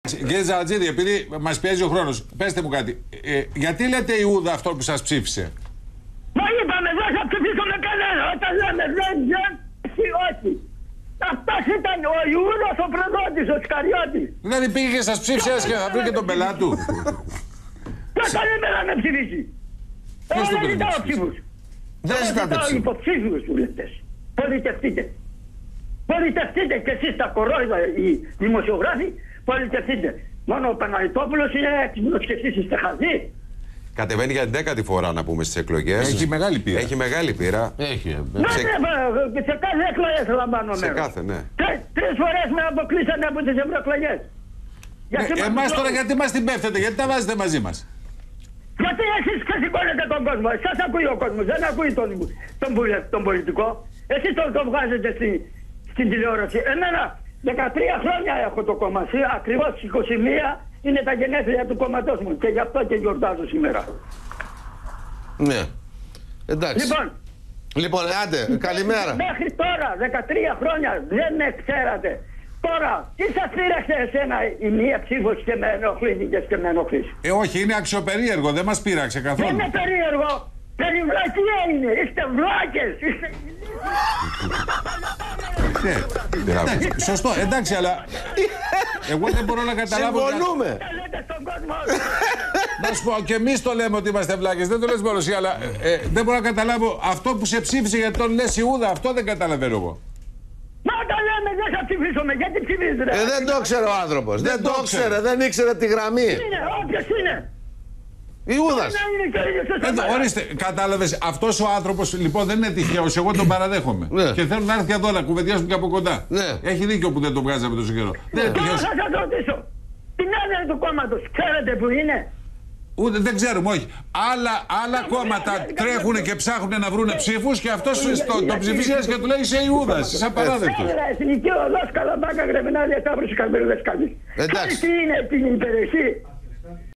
Κύριε Ζαρατζίδη, επειδή μας πιέζει ο χρόνος, πέστε μου κάτι. Γιατί λέτε Ιούδα αυτό που σας ψήφισε? Μα είπαμε, δεν θα ψηφίσουμε κανένα. Όταν λέμε δεν, όχι. Αυτός ήταν ο Ιούδας, ο προδότης, ο Σκαριώτης. Δηλαδή πήγε και σας ψήφισε και θα βρει και τον πελάτη του. Ποιος θα λέμε να με ψηφίσει? Ποιος Εγώ το δεν ζητάω ψήφισε? ψήφους. Δεν Εγώ ζητάτε ζητάω ψήφους. υποψήφιους βουλευτές. Πολιτευτείτε. Πολιτευτείτε και εσείς τα κορόιδα οι δημοσιογράφοι, πολιτευτείτε. Μόνο ο Παναγιτόπουλος είναι έξυπνος και εσείς είστε χαζοί. Κατεβαίνει για την 10η φορά να πούμε στις εκλογές. Έχει μεγάλη πείρα. Έχει μεγάλη πείρα. Έχει. Ναι, σε κάθε εκλογές λαμβάνω Σε μέρος. κάθε, ναι. Τρεις φορές με αποκλείσανε από τις ευρωεκλογές. Εμάς τώρα γιατί μας την πέφτετε, γιατί τα βάζετε μαζί μας? Γιατί εσείς ξεσηκώνετε τον κόσμο, εσάς ακούει ο κόσμος, δεν ακούει τον πολιτικό. Εσείς τον βγάζετε στην τηλεόραση. Εμένα 13 χρόνια έχω το κόμμα, ακριβώς 21 είναι τα γενέθλια του κόμματός μου και γι' αυτό και γιορτάζω σήμερα. Ναι. Εντάξει. Λοιπόν, άντε, καλημέρα. Μέχρι τώρα, 13 χρόνια δεν με ξέρατε. Τώρα, τι σας πήραξε εσένα η μία ψήφος και με ενοχλήθηκες και με ενοχλείς? Όχι, είναι αξιοπερίεργο, δεν μας πείραξε Δεν καθόλου. είναι περίεργο. Περιβλακία είναι. Είστε βλάκες. Εντάξει, σωστό, εντάξει, αλλά εγώ δεν μπορώ να καταλάβω. Συμφωνούμε. Λέτε στον κόσμο. Να σου πω, και εμείς το λέμε ότι είμαστε βλάκες, δεν το λες μόνο εσύ, αλλά δεν μπορώ να καταλάβω αυτό που σε ψήφισε γιατί τον λες Ιούδα, αυτό δεν καταλαβαίνω εγώ. Μα τα λέμε, δεν θα ψηφίσουμε. Γιατί ψηφίζετε? Δεν το ξέρε ο άνθρωπος. Δεν το ξέρε, δεν ήξερε τη γραμμή. Είναι, όποιος είναι. Ιούδας. Να είναι και ο ίδιος ο Εδώ, Σαμαράς. ορίστε, κατάλαβες, αυτός ο άνθρωπος λοιπόν δεν είναι τυχαίος, εγώ τον παραδέχομαι. Ναι. Και θέλω να έρθει εδώ να κουβεντιάσουμε και από κοντά. Ναι. Έχει δίκιο που δεν τον βγάζαμε τόσο καιρό. Δεν είναι Τώρα τυχαίος. θα σας ρωτήσω. Την έδρα του κόμματος, ξέρετε που είναι? Ούτε δεν ξέρουμε, όχι. Άλλα κόμματα τρέχουν και ψάχνουν να βρουν ψήφους και αυτός τον ψηφίσες και του λέει είσαι Ιούδας. Είσαι απαράδεκτος. Έδρα, Εθνική Οδός, Καλαμπάκα, Γρεβενάλια, Σταύρος, Καρμέλου, Δασκάλης. Εντάξει. Τι είναι την υπηρεσία?